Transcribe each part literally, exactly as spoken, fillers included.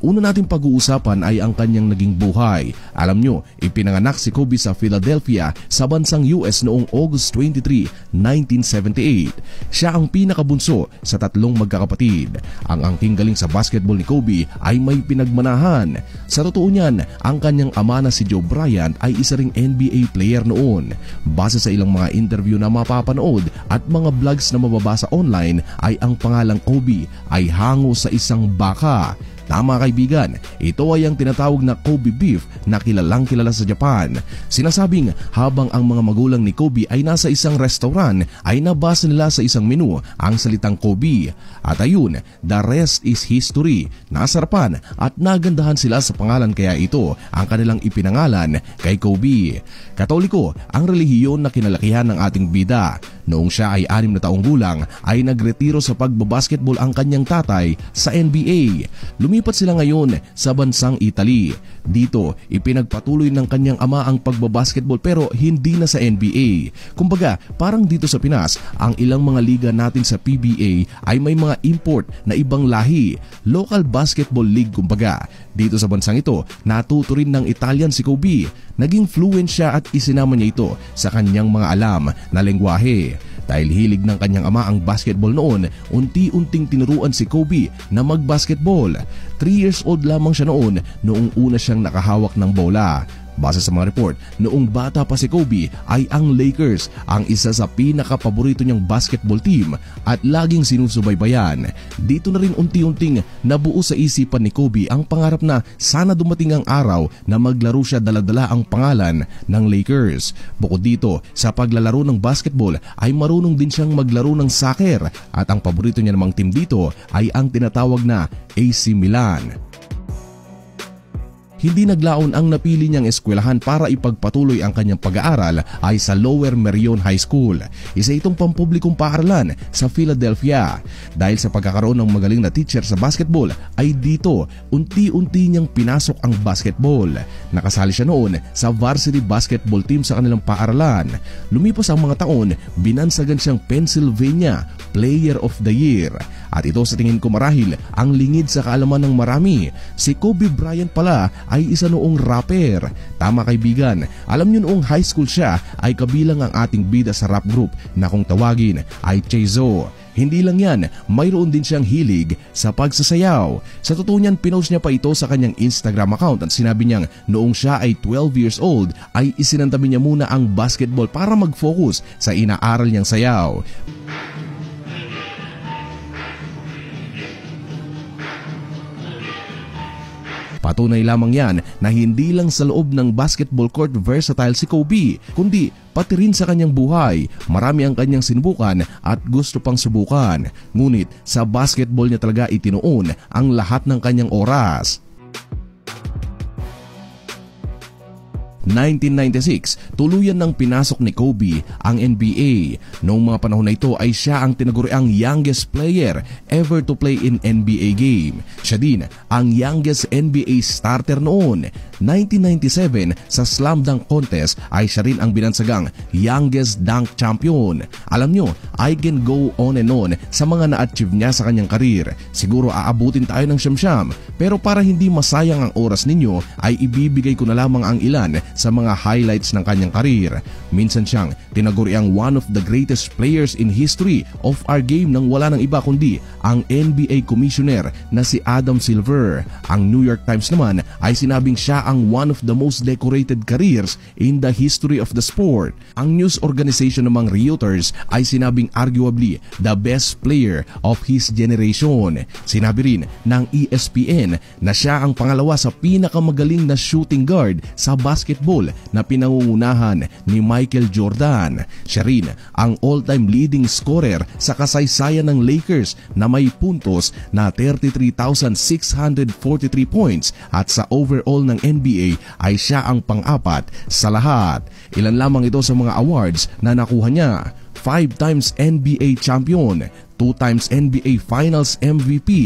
una nating pag-uusapan ay ang kanyang naging buhay. Alam nyo, ipinanganak si Kobe sa Philadelphia sa bansang U S noong August twenty-third, nineteen seventy-eight. Siya ang pinakabunso sa tatlong magkakapatid. Ang angking galing sa basketball ni Kobe ay may pinagmanahan. Sa totoo niyan, ang kanyang ama na si Joe Bryant ay isa ring N B A player noon. Base sa ilang mga interview na mapapanood at mga vlogs na mababasa online ay ang pangalang Kobe ay hango sa isang baka. Tama kaibigan, ito ay ang tinatawag na Kobe beef na kilalang kilala sa Japan. Sinasabing habang ang mga magulang ni Kobe ay nasa isang restaurant ay nabasa nila sa isang menu ang salitang Kobe. At ayun, the rest is history. Nasarapan at nagandahan sila sa pangalan kaya ito ang kanilang ipinangalan kay Kobe. Katoliko ang relihiyon na kinalakihan ng ating bida. Noong siya ay anim na taong gulang ay nagretiro sa pagbabasketball ang kanyang tatay sa N B A. Lumipat sila ngayon sa bansang Italy. Dito, ipinagpatuloy ng kanyang ama ang pagbabasketball pero hindi na sa N B A. Kumbaga, parang dito sa Pinas, ang ilang mga liga natin sa P B A ay may mga import na ibang lahi. Local Basketball League kumbaga. Dito sa bansang ito, natuto rin ng Italian si Kobe. Naging fluent siya at isinama niya ito sa kanyang mga alam na lengguwahe. Dahil hilig ng kanyang ama ang basketball noon, unti-unting tinuruan si Kobe na mag-basketball. three years old lamang siya noon noong una siyang nakahawak ng bola. Base sa mga report, noong bata pa si Kobe ay ang Lakers ang isa sa pinakapaborito niyang basketball team at laging sinusubaybayan. Dito na rin unti-unting nabuo sa isipan ni Kobe ang pangarap na sana dumating ang araw na maglaro siya dala-dala ang pangalan ng Lakers. Bukod dito, sa paglalaro ng basketball ay marunong din siyang maglaro ng soccer at ang paborito niya namang team dito ay ang tinatawag na A C Milan. Hindi naglaon ang napili niyang eskwelahan para ipagpatuloy ang kanyang pag-aaral ay sa Lower Merion High School. Isa itong pampublikong paaralan sa Philadelphia. Dahil sa pagkakaroon ng magaling na teacher sa basketball ay dito unti-unti niyang pinasok ang basketball. Nakasali siya noon sa varsity basketball team sa kanilang paaralan. Lumipas ang mga taon, binansagan siyang Pennsylvania Player of the Year. At ito sa tingin ko marahil ang lingid sa kaalaman ng marami. Si Kobe Bryant pala ay isa noong rapper. Tama kaibigan, alam niyo noong high school siya ay kabilang ang ating bida sa rap group na kung tawagin ay Chezo. Hindi lang yan, mayroon din siyang hilig sa pagsasayaw. Sa totoo niyan, pinost niya pa ito sa kanyang Instagram account at sinabi niyang noong siya ay twelve years old ay isinantabi niya muna ang basketball para mag-focus sa inaaral niyang sayaw. Patunay lamang yan na hindi lang sa loob ng basketball court versatile si Kobe, kundi pati rin sa kanyang buhay. Marami ang kanyang sinubukan at gusto pang subukan. Ngunit sa basketball niya talaga itinuon ang lahat ng kanyang oras. nineteen ninety-six, tuluyan nang pinasok ni Kobe ang N B A. Noong mga panahon na ito ay siya ang tinaguriang youngest player ever to play in N B A game. Siya din ang youngest N B A starter noon. nineteen ninety-seven, sa slam dunk contest ay siya rin ang binansagang youngest dunk champion. Alam nyo, I can go on and on sa mga na-achieve niya sa kanyang karir. Siguro aabutin tayo ng siyam-siyam, pero para hindi masayang ang oras ninyo ay ibibigay ko na lamang ang ilan sa mga highlights ng kanyang karir. Minsan siyang tinaguriang one of the greatest players in history of our game nang wala ng iba kundi ang N B A commissioner na si Adam Silver. Ang New York Times naman ay sinabing siya ang one of the most decorated careers in the history of the sport. Ang news organization namang Reuters ay sinabing arguably the best player of his generation. Sinabi rin ng E S P N na siya ang pangalawa sa pinakamagaling na shooting guard sa basketball na pinangungunahan ni Michael Jordan. Siya rin ang all-time leading scorer sa kasaysayan ng Lakers na may puntos na thirty-three thousand six hundred forty-three points at sa overall ng N B A ay siya ang pang-apat sa lahat. Ilan lamang ito sa mga awards na nakuha niya: five times N B A champion, two times N B A Finals M V P,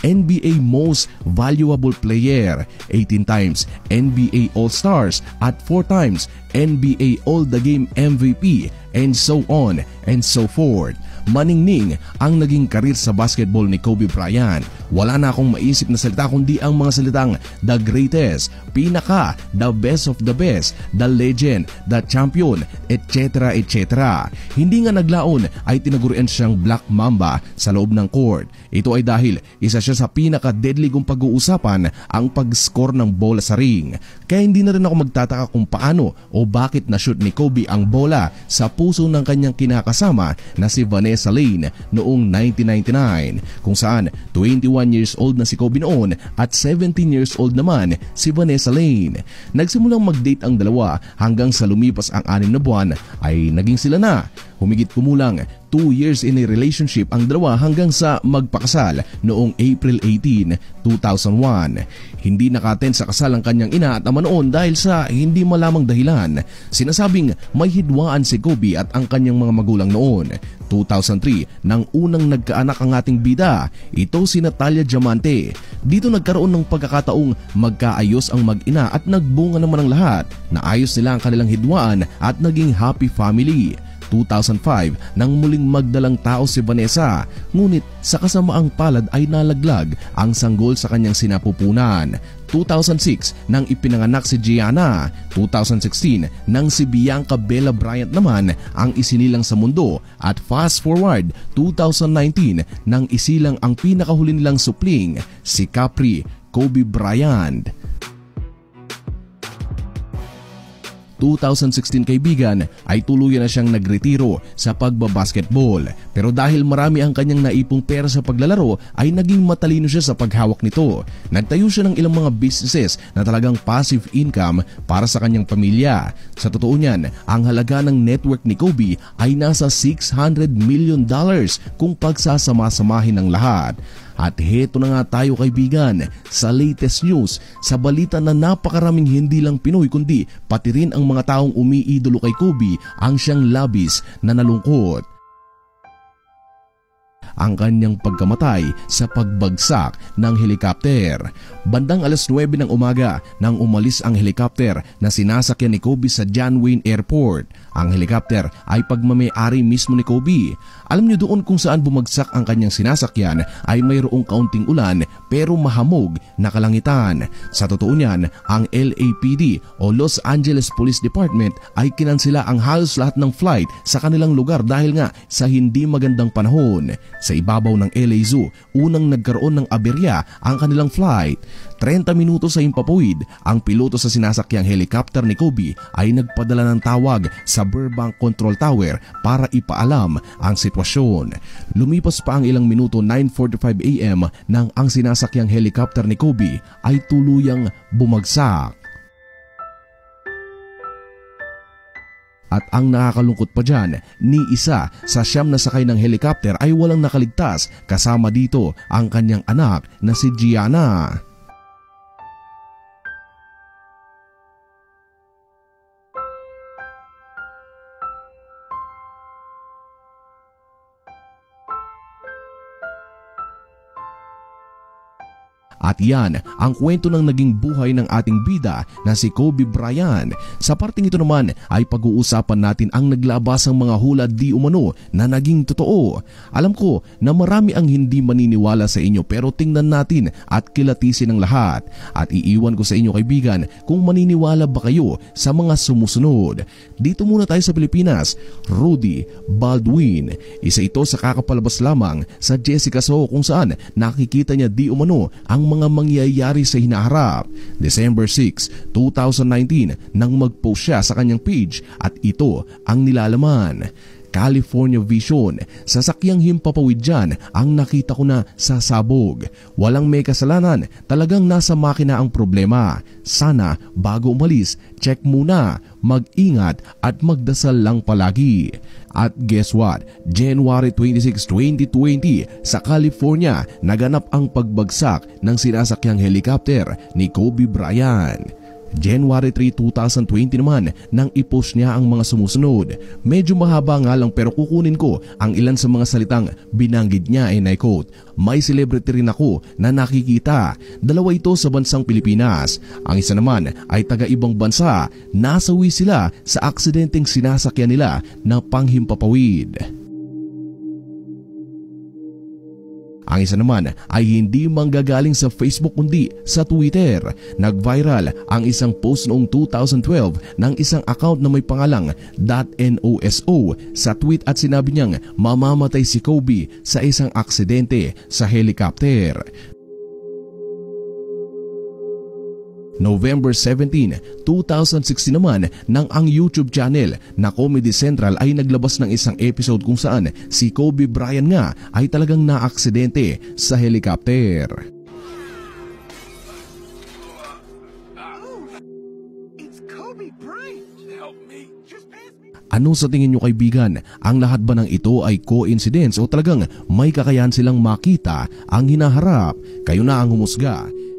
N B A Most Valuable Player, eighteen times N B A All-Stars at four times N B A All-The-Game M V P, and so on and so forth. Maningning ang naging karir sa basketball ni Kobe Bryant. Wala na akong maisip na salita kundi ang mga salitang the greatest, pinaka, the best of the best, the legend, the champion, et cetera et cetera. Hindi nga naglaon ay tinagurian siyang Black Mamba sa loob ng court. Ito ay dahil isa siya sa pinaka-deadly kung pag-uusapan ang pag-score ng bola sa ring. Kaya hindi na rin ako magtataka kung paano o bakit na-shoot ni Kobe ang bola sa puso ng kanyang kinakasama na si Vanessa Lane noong nineteen ninety-nine, kung saan twenty-one years old na si Kobe noon at seventeen years old naman si Vanessa Lane. Nagsimulang mag-date ang dalawa hanggang sa lumipas ang anim na buwan ay naging sila na. Humigit kumulang two years in a relationship ang dalawa hanggang sa magpakasal noong April eighteen, two thousand one. Hindi nakaten sa kasal ang kanyang ina at ama noon dahil sa hindi malamang dahilan. Sinasabing may hidwaan si Kobe at ang kanyang mga magulang noon. two thousand three nang unang nagkaanak ang ating bida, ito si Natalia Diamante. Dito nagkaroon ng pagkakataong magkaayos ang mag-ina at nagbunga naman ang lahat. Naayos nila ang kanilang hidwaan at naging happy family. two thousand five nang muling magdalang tao si Vanessa, ngunit sa kasamaang palad ay nalaglag ang sanggol sa kanyang sinapupunan. two thousand six nang ipinanganak si Gianna. two thousand sixteen nang si Bianca Bella Bryant naman ang isinilang sa mundo, at fast forward two thousand nineteen nang isilang ang pinakahuli nilang supling, si Capri Kobe Bryant. two thousand sixteen kaibigan ay tuluyan na siyang nagretiro sa pagbabasketball, pero dahil marami ang kanyang naipong pera sa paglalaro ay naging matalino siya sa paghawak nito. Nagtayo siya ng ilang mga businesses na talagang passive income para sa kanyang pamilya. Sa totoo niyan, ang halaga ng network ni Kobe ay nasa six hundred million dollars kung pagsasama-samahin ng lahat. At heto na nga tayo kaibigan sa latest news, sa balita na napakaraming hindi lang Pinoy kundi pati rin ang mga taong umiidolo kay Kobe ang siyang labis na nalungkot. Ang kanyang pagkamatay sa pagbagsak ng helicopter. Bandang alas nuwebe ng umaga nang umalis ang helicopter na sinasakyan ni Kobe sa John Wayne Airport. Ang helicopter ay pagmamay-ari mismo ni Kobe. Alam niyo doon kung saan bumagsak ang kanyang sinasakyan ay mayroong kaunting ulan pero mahamog na kalangitan. Sa totoo niyan, ang L A P D o Los Angeles Police Department ay kinansela ang halos lahat ng flight sa kanilang lugar dahil nga sa hindi magandang panahon. Sa ibabaw ng L A Zoo, unang nagkaroon ng aberya ang kanilang flight. thirty minutos sa himpapawid, ang piloto sa sinasakyang helicopter ni Kobe ay nagpadala ng tawag sa Burbank Control Tower para ipaalam ang sitwasyon. Lumipas pa ang ilang minuto, nine forty-five a m nang ang sinasakyang helicopter ni Kobe ay tuluyang bumagsak. At ang nakakalungkot pa dyan, ni isa sa siyam na sakay ng helicopter ay walang nakaligtas, kasama dito ang kanyang anak na si Gianna. At yan ang kwento ng naging buhay ng ating bida na si Kobe Bryant. Sa parting ito naman ay pag-uusapan natin ang naglabasang mga hula di umano na naging totoo. Alam ko na marami ang hindi maniniwala sa inyo pero tingnan natin at kilatisin ang lahat. At iiwan ko sa inyo kaibigan kung maniniwala ba kayo sa mga sumusunod. Dito muna tayo sa Pilipinas. Rudy Baldwin. Isa ito sa kakapalabas lamang sa Jessica Soho kung saan nakikita niya di umano ang mga mangyayari sa hinaharap. December sixth, two thousand nineteen nang mag-post siya sa kanyang page at ito ang nilalaman. California Vision, sasakyang himpapawid dyan ang nakita ko na sasabog. Walang may kasalanan, talagang nasa makina ang problema. Sana bago umalis, check muna, mag-ingat at magdasal lang palagi. At guess what? January twenty-sixth, twenty twenty sa California naganap ang pagbagsak ng sinasakyang helicopter ni Kobe Bryant. January three, twenty twenty naman nang i-post niya ang mga sumusunod. Medyo mahaba nga lang pero kukunin ko ang ilan sa mga salitang binanggit niya and I quote, "May celebrity rin ako na nakikita. Dalawa ito sa bansang Pilipinas. Ang isa naman ay taga-ibang bansa. Nasawi sila sa aksidenteng sinasakyan nila na panghimpapawid." Ang isa naman ay hindi manggagaling sa Facebook kundi sa Twitter. Nag-viral ang isang post noong two thousand twelve ng isang account na may pangalang .noso sa tweet at sinabi niyang mamamatay si Kobe sa isang aksidente sa helicopter. November seventeenth, twenty sixteen naman nang ang YouTube channel na Comedy Central ay naglabas ng isang episode kung saan si Kobe Bryant nga ay talagang naaksidente sa helicopter. Ano sa tingin nyo kaibigan? Ang lahat ba ng ito ay coincidence o talagang may kakayahan silang makita ang hinaharap? Kayo na ang humusga.